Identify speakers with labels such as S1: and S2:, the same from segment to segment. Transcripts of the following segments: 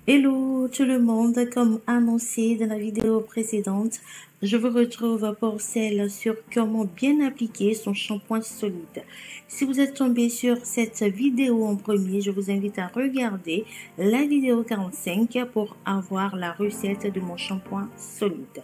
S1: Hello tout le monde, comme annoncé dans la vidéo précédente, je vous retrouve pour celle sur comment bien appliquer son shampoing solide. Si vous êtes tombé sur cette vidéo en premier, je vous invite à regarder la vidéo 45 pour avoir la recette de mon shampoing solide.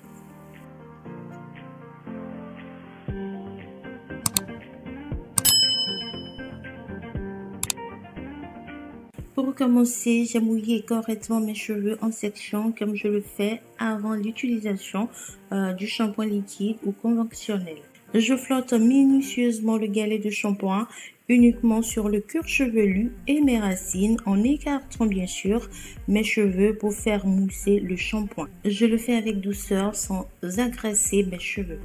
S1: Pour commencer, j'ai mouillé correctement mes cheveux en section comme je le fais avant l'utilisation du shampoing liquide ou conventionnel. Je flotte minutieusement le galet de shampoing uniquement sur le cuir chevelu et mes racines en écartant bien sûr mes cheveux pour faire mousser le shampoing. Je le fais avec douceur sans agresser mes cheveux.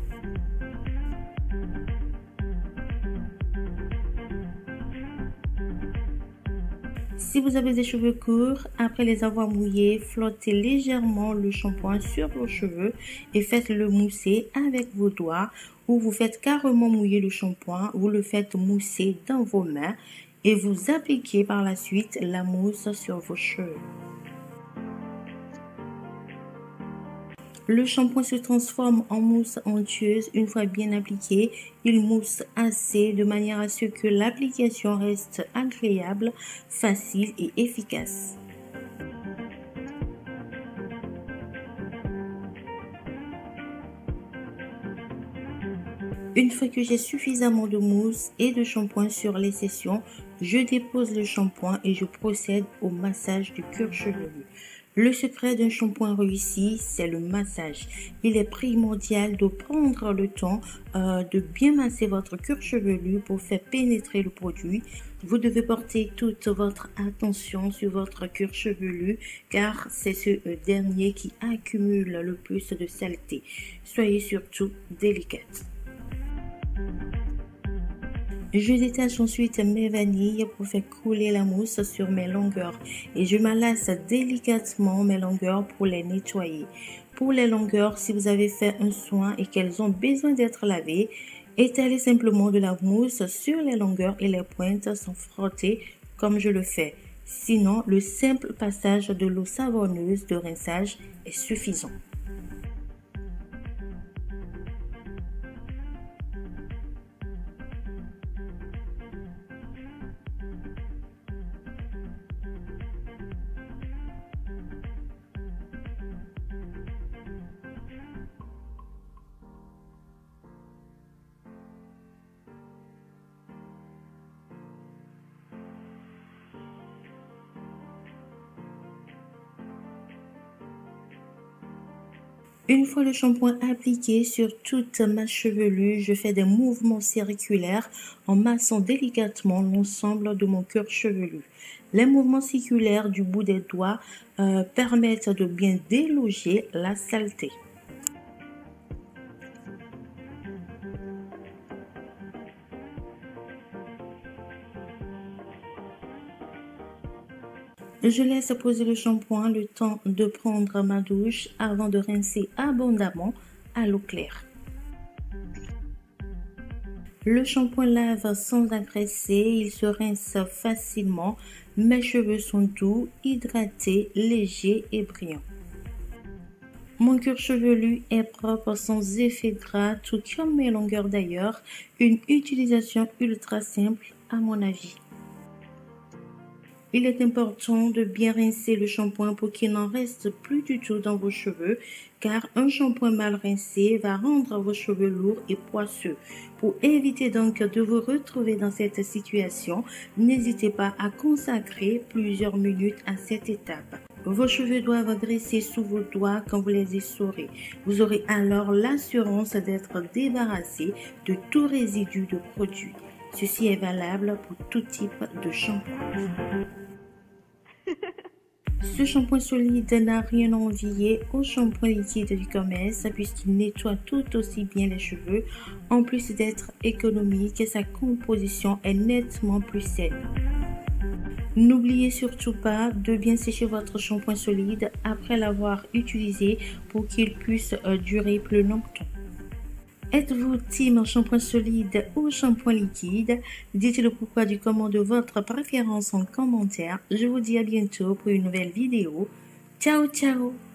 S1: Si vous avez des cheveux courts, après les avoir mouillés, flottez légèrement le shampoing sur vos cheveux et faites-le mousser avec vos doigts ou vous faites carrément mouiller le shampoing, vous le faites mousser dans vos mains et vous appliquez par la suite la mousse sur vos cheveux. Le shampoing se transforme en mousse onctueuse une fois bien appliqué. Il mousse assez de manière à ce que l'application reste agréable, facile et efficace. Une fois que j'ai suffisamment de mousse et de shampoing sur les sessions, je dépose le shampoing et je procède au massage du cuir chevelu. Le secret d'un shampoing réussi, c'est le massage. Il est primordial de prendre le temps de bien masser votre cuir chevelu pour faire pénétrer le produit. Vous devez porter toute votre attention sur votre cuir chevelu car c'est ce dernier qui accumule le plus de saleté. Soyez surtout délicate. Je détache ensuite mes vanilles pour faire couler la mousse sur mes longueurs et je malasse délicatement mes longueurs pour les nettoyer. Pour les longueurs, si vous avez fait un soin et qu'elles ont besoin d'être lavées, étalez simplement de la mousse sur les longueurs et les pointes sans frotter comme je le fais. Sinon, le simple passage de l'eau savonneuse de rinçage est suffisant. Une fois le shampoing appliqué sur toute ma chevelure, je fais des mouvements circulaires en massant délicatement l'ensemble de mon cuir chevelu. Les mouvements circulaires du bout des doigts permettent de bien déloger la saleté. Je laisse poser le shampoing le temps de prendre ma douche avant de rincer abondamment à l'eau claire. Le shampoing lave sans agresser, il se rince facilement. Mes cheveux sont doux, hydratés, légers et brillants. Mon cuir chevelu est propre sans effet gras, tout comme mes longueurs d'ailleurs. Une utilisation ultra simple à mon avis. Il est important de bien rincer le shampoing pour qu'il n'en reste plus du tout dans vos cheveux, car un shampoing mal rincé va rendre vos cheveux lourds et poisseux. Pour éviter donc de vous retrouver dans cette situation, n'hésitez pas à consacrer plusieurs minutes à cette étape. Vos cheveux doivent glisser sous vos doigts quand vous les essorez. Vous aurez alors l'assurance d'être débarrassé de tout résidu de produit. Ceci est valable pour tout type de shampoing. Ce shampoing solide n'a rien à envier au shampoing liquide du commerce puisqu'il nettoie tout aussi bien les cheveux. En plus d'être économique, sa composition est nettement plus saine. N'oubliez surtout pas de bien sécher votre shampoing solide après l'avoir utilisé pour qu'il puisse durer plus longtemps. Êtes-vous team shampoing solide ou shampoing liquide? Dites le pourquoi du comment de votre préférence en commentaire. Je vous dis à bientôt pour une nouvelle vidéo. Ciao, ciao!